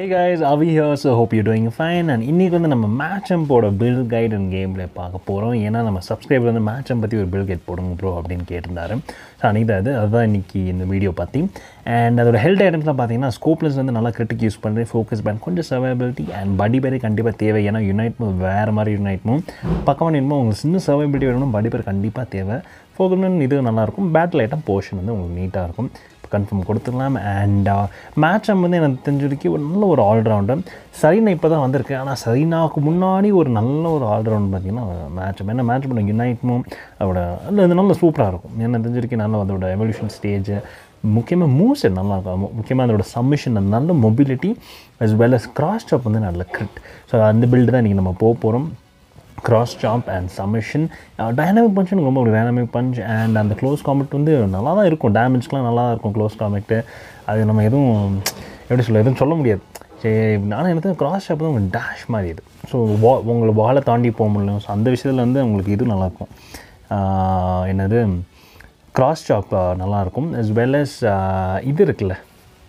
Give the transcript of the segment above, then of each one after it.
Hey guys, Avi here, so hope you're doing fine. And இன்னைக்கு வந்து நம்ம MACHAMP ஓட build guide and gameplay பார்க்க போகிறோம். ஏன்னா நம்ம சப்ஸ்கிரைபர் வந்து MACHAMP பற்றி ஒரு build guide போடுங்க ப்ரோ அப்படின்னு கேட்டிருந்தாரு. ஸோ அன்றைக்கி அதுதான் இன்றைக்கி இந்த வீடியோ பற்றி. அண்ட் அதோட ஹெல்த் ஐட்டம்ஸ்லாம் பார்த்தீங்கன்னா ஸ்கோப்லெஸ் வந்து நல்லா கிரிட்டிக் யூஸ் பண்ணுறேன், ஃபோக்கஸ் பேண்ட் கொஞ்சம் சர்வைபிலிட்டி அண்ட் படி பேர் கண்டிப்பாக தேவை. ஏன்னா யுனைட் மூவ் வேறு மாதிரி யுனைட் மூவ் பக்கமாக நின்மோ உங்களுக்கு சின்ன சர்வைபிலிட்டி வேணும், படி பேர் கண்டிப்பாக தேவை. ஃபோக்கஸ் இது நல்லாயிருக்கும். பேட்டில் ஐட்டம் போர்ஷன் வந்து உங்களுக்கு நீட்டாக இருக்கும். கன்ஃபார்ம் கொடுத்துடலாம். அண்ட் MACHAMP வந்து எனக்கு தெரிஞ்சிருக்கு ஒரு நல்ல ஒரு ஆல்ரவுண்டர். சரினா இப்போ தான் வந்திருக்கு, ஆனால் சரினாவுக்கு முன்னாடி ஒரு நல்ல ஒரு ஆல்ரவுண்ட் பார்த்திங்கன்னா MACHAMP. ஏன்னா MACHAMP யுனைட்மும் அதோட அது நல்ல சூப்பராக இருக்கும். என்ன தெரிஞ்சிருக்கு நல்ல அதோட எவல்யூஷன் ஸ்டேஜ், முக்கியமாக மூவ் செட் நல்லா இருக்கும். முக்கியமாக அதோட சப்மிஷன் நல்ல mobility as well as cross chop வந்து நல்ல கிரிட். ஸோ அந்த பில்டு தான் இன்றைக்கி நம்ம போகிறோம். Cross chop and submission. Dynamic punch எனக்கு ரொம்ப ஒரு டைனாமிக் பஞ்ச். அண்ட் அந்த க்ளோஸ் காம்பெக்ட் வந்து நல்லா தான் இருக்கும், டேமேஜ்க்கெலாம் நல்லா தான் இருக்கும் க்ளோஸ் காம்பெக்ட்டு. அது நம்ம எதுவும் எதுவும் சொல்ல முடியாது. சரி, ஆனால் எனக்கு கிராஸ் சாப் தான் உங்களுக்கு டேஷ் மாதிரி இது. ஸோ உங்களை வாலை தாண்டி போக முடியும். ஸோ அந்த விஷயத்தில் வந்து உங்களுக்கு இது நல்லாயிருக்கும். என்னது கிராஸ் சாப் நல்லாயிருக்கும். அஸ் வெல் அஸ் இது இருக்குல்ல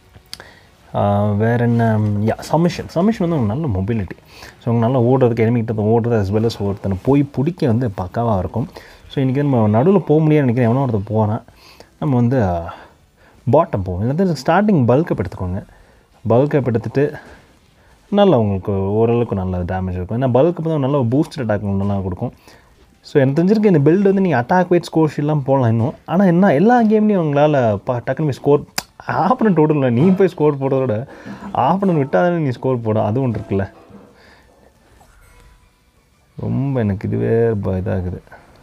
வேறு என்ன, சப்மிஷன் வந்து ஒரு நல்ல மொபிலிட்டி. ஸோ அவங்க நல்லா ஓடுறதுக்கு எனிமிகிட்ட ஓடுறது அஸ் வெல் அஸ் ஒருத்தனை போய் பிடிக்க வந்து பக்காவாக இருக்கும். ஸோ இன்றைக்கி நம்ம நடுவில் போக முடியாது நினைக்கிறேன். எவனோ ஒருத்தர் போனால் நம்ம வந்து பாட்டம் போவோம். இல்லை ஸ்டார்டிங் பல்கப் எடுத்துக்கோங்க. பல்கப் எடுத்துகிட்டு நல்லா உங்களுக்கு ஓரளவுக்கு நல்ல டேமேஜ் இருக்கும். ஏன்னா பல்கப் தான் நல்ல பூஸ்டர் அட்டாக் நல்லா கொடுக்கும். ஸோ எனக்கு தெரிஞ்சிருக்கு இந்த பில்டு வந்து நீங்கள் அட்டாக் வெயிட் ஸ்கோர் ஷீட்லாம் போடலாம் இன்னும். ஆனால் என்ன எல்லா கேம்லேயும் அவங்களால டக்குன்னு போய் ஸ்கோர் ஆப்பனண்ட் ஓடல. நீ போய் ஸ்கோர் போடுறதோட ஆப்பனண்ட் விட்டாதானே நீ ஸ்கோர் போட, அது ஒன்று இருக்குல்ல. ரொம்ப எனக்கு இதுவே இதாகுது.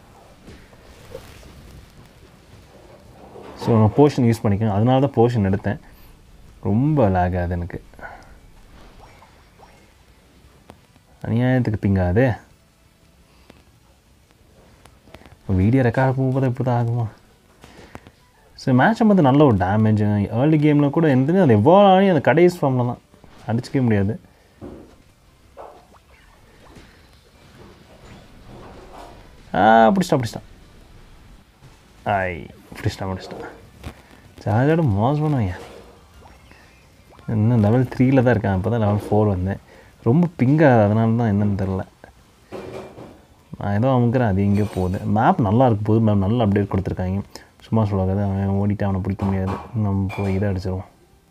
ஸோ நான் போர்ஷன் யூஸ் பண்ணிக்கேன், அதனால தான் போர்ஷன் எடுத்தேன். ரொம்ப லேக் ஆகுது எனக்கு, அநியாயத்துக்கு பிங்காது. வீடியோ ரெக்கார்ட் போகும்போது இப்படி தான் ஆகுமா? ஸோ MACHAMP வந்து நல்ல ஒரு டேமேஜ். ஏர்லி கேமில் கூட எந்த அது எவ்வளோ ஆகி அந்த கடைசி ஃபார்மில் தான் அடிச்சிக்கவே முடியாது. பிடிச்சிட்டான் பிடிச்சிட்டான். சார்ஜோட மோசமான இன்னும் லெவல் 3 தான் இருக்கேன். அப்போ தான் லெவல் 4 வந்தேன். ரொம்ப பிங்காது, அதனால தான் என்னன்னு தெரில. நான் ஏதோ அமுக்கிறேன், அது எங்கேயோ போகுது. மேப் நல்லா இருக்கு, போகுது. மேப் நல்லா அப்டேட் கொடுத்துருக்காங்க. சும்மா சொல்லாது, அவன் ஓடிட்டு அவனை பிடிக்க முடியாது. நம்ம போய் இதை அடிச்சிடுவோம்.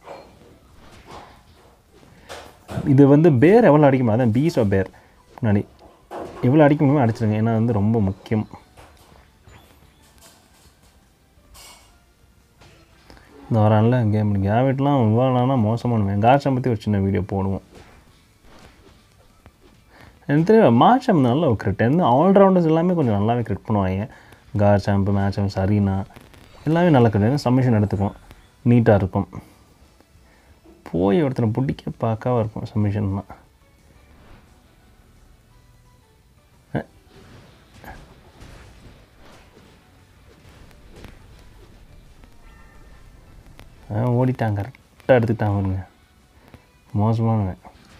இது வந்து பேர் எவ்வளோ அடிக்க முடியாது, அதான் பீஸ் ஆஃப் பேர் முன்னாடி எவ்வளோ அடிக்க முடியுமோ அடிச்சிடுங்க. ஏன்னா வந்து ரொம்ப முக்கியம். இந்த வரான்ல கேம் கேவிட்லாம் இவ்வளோனா மோசமான கார்ச்சம் பற்றி ஒரு சின்ன வீடியோ போடுவோம். எனக்கு தெரியும் MACHAMP நல்ல ஒரு கிரிட். வந்து ஆல்ரவுண்டர்ஸ் எல்லாமே கொஞ்சம் நல்லாவே கிரிட் பண்ணுவாங்க. கார்ச்சம்ப், MACHAMP, சரினா எல்லாமே நல்லா கிரிட். சப்மிஷன் எடுத்துக்கும், நீட்டாக இருக்கும். போய் ஒருத்தனை பிடிக்க பார்க்காவாக இருக்கும் சப்மிஷன்லாம். ஓடிட்டாங்க, கரெக்டாக எடுத்துக்கிட்டாங்க பாருங்க. மோசமானவன்.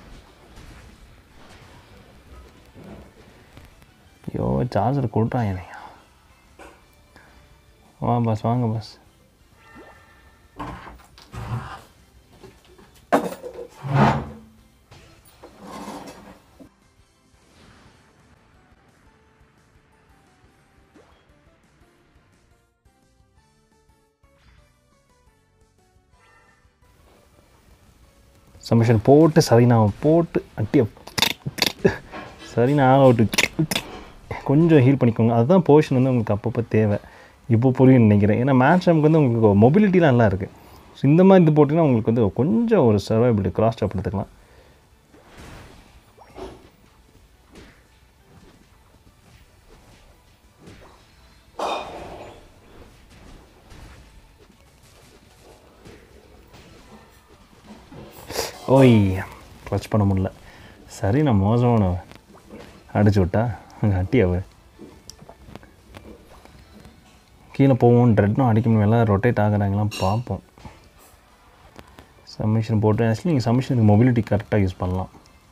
ஐயோ சார்ஜர் கொடுறான் என்னையா. வாங்க பாஸ். சப்மிஷன் போட்டு சரினாவை போட்டு அட்டிய சரினா அவுட்டு. கொஞ்சம் ஹீல் பண்ணிக்கோங்க. அதுதான் போர்ஷன் வந்து உங்களுக்கு அப்பப்போ தேவை. இப்போ புரியும்னு நினைக்கிறேன். ஏன்னா MACHAMP வந்து உங்களுக்கு மொபிலிட்டிலாம் நல்லா இருக்குது. ஸோ இந்த மாதிரி இது போட்டிங்கன்னா உங்களுக்கு வந்து கொஞ்சம் ஒரு சர்வைபிலிட்டி கிராஸ் சாப் எடுத்துக்கலாம். ஓய் கிளச் பண்ண முடியல. சரி, நான் மோசமானவன். அடிச்சு விட்டா அங்கே அட்டியாவ கீழே போவோம். ட்ரெட்னும் அடிக்க முடியும். எல்லாம் ரொட்டேட் ஆகுறாங்களாம் பார்ப்போம். சப்மிஷன் போட்டு ஆக்சுவலி நீங்கள் சப்மிஷனுக்கு மொபிலிட்டி கரெக்டாக யூஸ் பண்ணலாம்.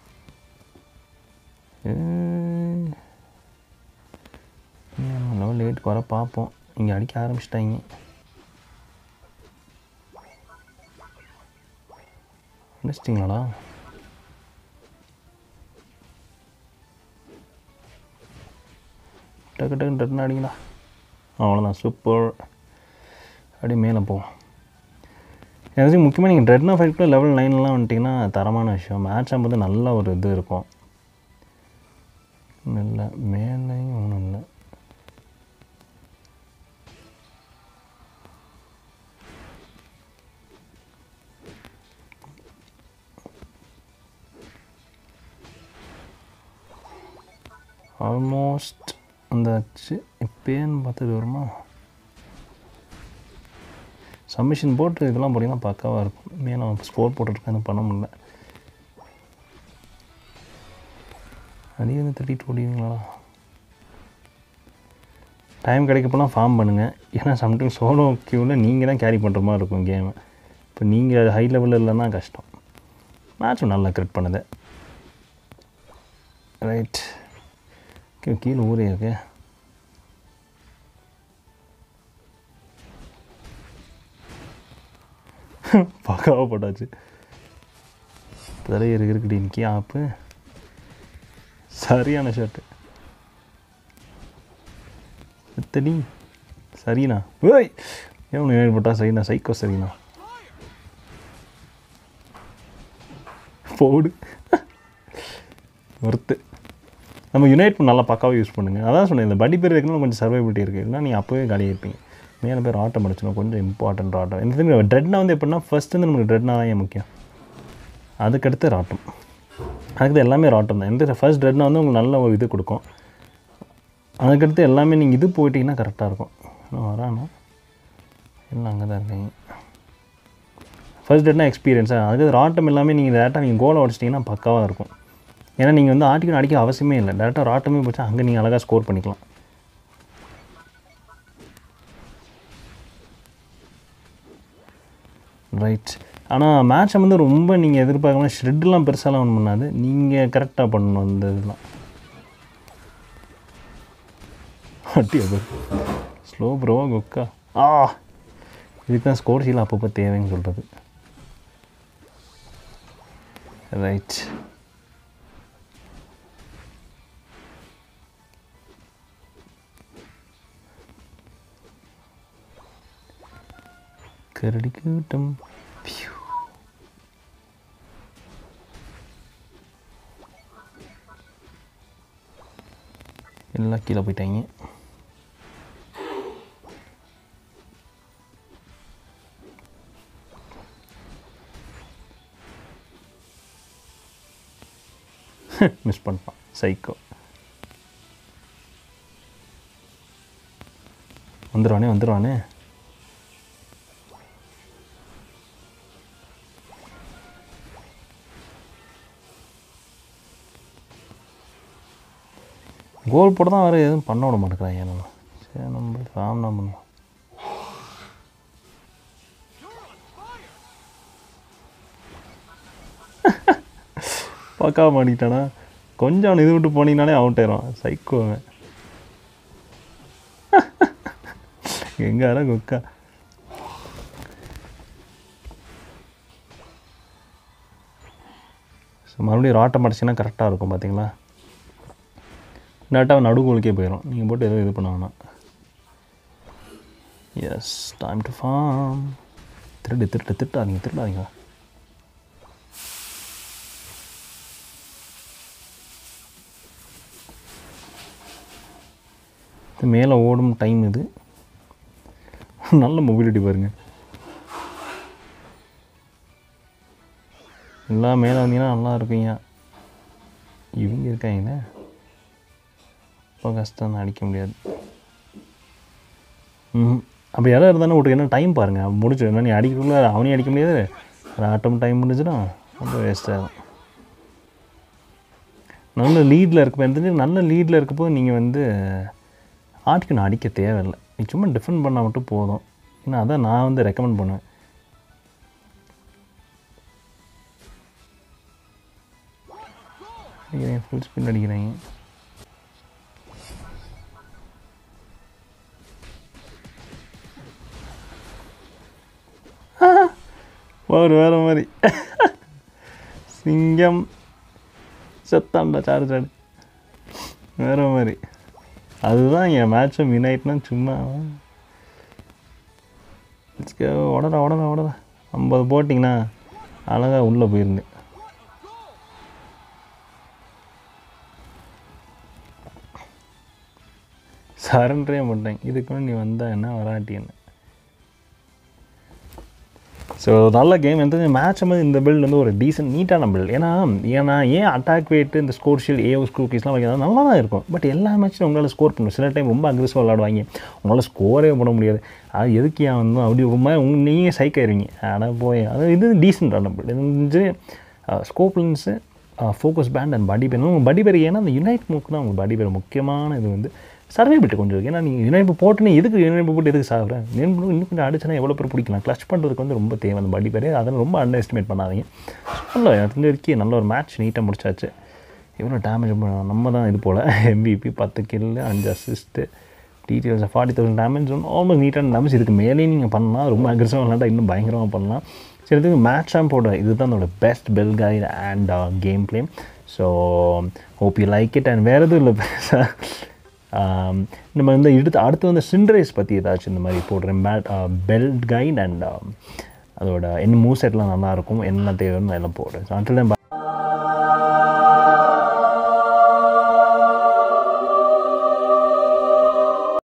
லெவல் 8 வர பார்ப்போம். இங்கே அடிக்க ஆரம்பிச்சிட்டாங்க. முடிச்சிட்டிங்களாடா? டக்கு டக்குன்னு டக்குன்னு அடிங்களா அவ்வளோதான் சூப்பர் அப்படியே மேலே போவோம் எனக்கு முக்கியமாக நீங்கள் ட்ரெட்னா ஃபைட்டில் லெவல் 9லாம் வந்துட்டிங்கன்னா தரமான விஷயம் மேட்சாம் வந்து நல்ல ஒரு இது இருக்கும் இல்லை மேலேயும் ஒன்றும் இல்லை ஆல்மோஸ்ட் வந்தாச்சு இப்போன்னு பார்த்துட்டு வருமா சப்மிஷன் போட்டு இதெல்லாம் போட்டிங்கன்னா பக்காவாக இருக்கும் மேலே ஸ்கோர் போட்டுருக்கேன் பண்ண முடியல அதே வந்து தட்டிட்டு ஓடிங்களா டைம் கிடைக்கப்போலாம் ஃபார்ம் பண்ணுங்கள் ஏன்னா சம்டைம்ஸ் சோலோ க்யூவில் நீங்கள் தான் கேரி பண்ணுற மாதிரி இருக்கும் கேமை இப்போ நீங்கள் ஹை லெவலில் இல்லைன்னா கஷ்டம் மேட்சும் நல்லா கிரியேட் பண்ணுது ரைட் கீழே ஊரே இருக்கு பக்காவாக போட்டாச்சு தலையை இருக்குடி இன்னைக்கு ஆப்பு சரியான ஷர்ட்டு எத்தடி சரிண்ணா ஓய் எவனு ஏற்பட்டா சரிண்ணா சைக்கோ சரிண்ணா போடு ஒர்த்து நம்ம யுனைட் நல்லா பக்காவாக யூஸ் பண்ணுங்கள் அதான் சொன்னேன் இந்த படி பேர் வைக்கணும் கொஞ்சம் சர்வைபிலிட்டி இருக்குது இல்லைனா நீங்கள் அப்போவே காலியாக இருப்பீங்க மேலே பேர் ஆட்டம் அடிச்சணும் கொஞ்சம் இம்பார்ட்டன்ட் ஆட்டம் எந்த தெரியும் ட்ரெட்னா வந்து எப்படின்னா ஃபஸ்ட்டு வந்து நமக்கு ட்ரெட்னா தான் ஏன் முக்கியம் அதுக்கடுத்து ராட்டம் அதுக்கடுத்து எல்லாமே ராட்டம் தான் எந்த ஃபர்ஸ்ட் ட்ரெட்னா வந்து உங்களுக்கு நல்ல ஒரு இது கொடுக்கும் அதுக்கடுத்து எல்லாமே நீங்கள் இது போயிட்டீங்கன்னா கரெக்டாக இருக்கும் இன்னும் வரானா எல்லாம் அங்கே தான் இருக்கீங்க ஃபர்ஸ்ட் ட்ரெட்னா எக்ஸ்பீரியன்ஸாக அதுக்கு ராட்டம் எல்லாமே நீங்கள் டேரெக்டாக நீங்கள் கோலை உடச்சிட்டிங்கன்னா பக்காவாக இருக்கும் ஏன்னா நீங்கள் வந்து ஆட்டிக்கணும் அடிக்க அவசியமே இல்லை டேரெக்டாக ராட்டமே போச்சா அங்கே நீங்கள் அழகாக ஸ்கோர் பண்ணிக்கலாம் ரைட் ஆனால் மேட்சை வந்து ரொம்ப நீங்கள் எதிர்பார்க்கணும் ஷ்ரெட்லாம் பெருசாலாம் ஒன்றும் பண்ணாது நீங்கள் கரெக்டாக பண்ணணும் அந்த இதெல்லாம் அட்டி அது ஸ்லோ ப்ரோ கொக்கா இதுக்கு தான் ஸ்கோர் சீல் அப்பப்போ தேவைன்னு சொல்கிறது ரைட் கரடி கூட்டம் எல்லாம் கீழே போயிட்டாங்க மிஸ் பண்ணிட்டான் சைக்கோ வந்துடுவானே கோல் போட தான் வேறு எதுவும் பண்ண விட மாட்டேங்கிறாங்க நம்ம சரி நம்ம ஃபார்ம் தான் பண்ணுவோம் பார்க்காம மாட்டிக்கிட்டானா கொஞ்சம் அவனை இது விட்டு போனீங்கனாலே அவுட் ஆயிடுவான் சைக்கோவன் எங்காரா கொக்கா ஸோ மறுபடியும் ராட்டம் அடிச்சின்னா கரெக்டாக இருக்கும் பார்த்தீங்களா டேட்டாவை நடுக்கோலுக்கே போயிடும் நீங்கள் போட்டு எதுவும் இது பண்ண வேணாம் எஸ் டைம் டு ஃபார்ம் திருடாதீங்க இது மேலே ஓடும் டைம் இது நல்ல மொபிலிட்டி பாருங்கள் எல்லாம் மேலே வந்தீங்கன்னா நல்லா இருப்பீங்க இவங்க இருக்காங்கண்ணே ரொம்ப கஷ்டம் தான் அடிக்க முடியாது அப்படி யாராவது இருந்தாலும் விட்டு என்ன டைம் பாருங்கள் முடிச்சு என்ன நீ அடிக்கக்குள்ள அவனையும் அடிக்க முடியாது ஆட்டம் டைம் முடிஞ்சுன்னா ரொம்ப வேஸ்ட்டாகும் நல்ல லீடில் இருக்க தெரிஞ்சு நல்ல லீடில் இருக்கப்போ நீங்கள் வந்து ஆட்டிக்கணும் அடிக்க தேவையில்லை நீ சும்மா டிஃபெண்ட் பண்ணால் மட்டும் போதும் ஏன்னா அதான் நான் வந்து ரெக்கமெண்ட் பண்ணுவேன் அடிக்கிறேன் ஃபுல் ஸ்பின் அடிக்கிறேங்க ஒரு வேறு மாதிரி சிங்கம் செத்தாண்டா சாடு வேறு மாதிரி அதுதான் என் மேட்சும் வின் ஆயிட்டுனா சும்மா உடனே 50 போட்டிங்கன்னா அழகாக உள்ளே போயிருந்து. சரண்டரே மாட்டேன். இதுக்கு நீ வந்தா என்ன வராட்டி என்ன. ஸோ நல்ல கேம் வந்து மேட்ச் வந்து இந்த பில்டு வந்து ஒரு டீசென்ட் நீட்டான பில்டு. ஏன்னா ஏன் அட்டாக் வெயிட்டு இந்த ஸ்கோர் ஷீல்டு ஏஓஸ் குக்கீஸ்லாம் வைக்கிறது நல்லா தான் இருக்கும். பட் எல்லா மேட்ச்சும் உங்களால் ஸ்கோர் பண்ணணும். சில டைம் ரொம்ப அக்ரெசிவாக விளாடுவாங்க, உங்களால் ஸ்கோரே பண்ண முடியாது. அது எதுக்கு ஏன் வந்து அப்படி ஒரு மாதிரி நீங்கள் சைக்காயிருவீங்க. ஆனால் போய் அது இது டீசென்டான பில்டு. இது வந்து ஸ்கோப்லன்ஸு ஃபோக்கஸ் பேண்ட் அண்ட் படி பேர். உங்கள் படி பேர் ஏன்னா அந்த யுனைட் மூக்கு தான் உங்கள் படி பேர் முக்கியமான இது வந்து சர்வே பிட்டு கொஞ்சம் இருக்குது. ஏன்னா நீங்கள் யுனைப்பு போட்டுன்னு யுனைப்பு போட்டு எதுக்கு சாப்பிட்றேன், இன்னும் கொஞ்சம் அடிச்சுனா எவ்வளோ பேர் பிடிக்கலாம். கிளச் பண்ணுறதுக்கு வந்து ரொம்ப தேவை அந்த படி பேர். அதெல்லாம் ரொம்ப அண்டர் எஸ்டிமேட் பண்ணாதீங்க. நல்ல தெரிஞ்ச வரைக்கும் நல்ல ஒரு மேட்ச் நீட்டாக முடிச்சாச்சு. எவ்வளோ டேமேஜ் நம்ம தான் இது போல் MVP 10 kill 5 assist details 40,000 damage almost நீட்டான டேமேஜ். இதுக்கு மேலேயும் நீங்கள் பண்ணலாம், ரொம்ப அக்ரெசிவாக விளாண்டா இன்னும் பயங்கரமாக பண்ணலாம். சரி, இதுக்கு மேட்சாம்போட இதுதான் அதோட பெஸ்ட் பெல் guide and gameplay. So hope you like it. And வேறு எதுவும் இல்லை பேச நம்ம வந்து அடுத்து வந்து சிண்ட்ரேஸ் பற்றி ஏதாச்சும் இந்த மாதிரி போடுறேன். பெல்ட் கைட் அண்ட் அதோட என்ன மூவ் செட்லாம் நல்லாயிருக்கும், என்ன தேவைன்னு எல்லாம் போடுறேன். So until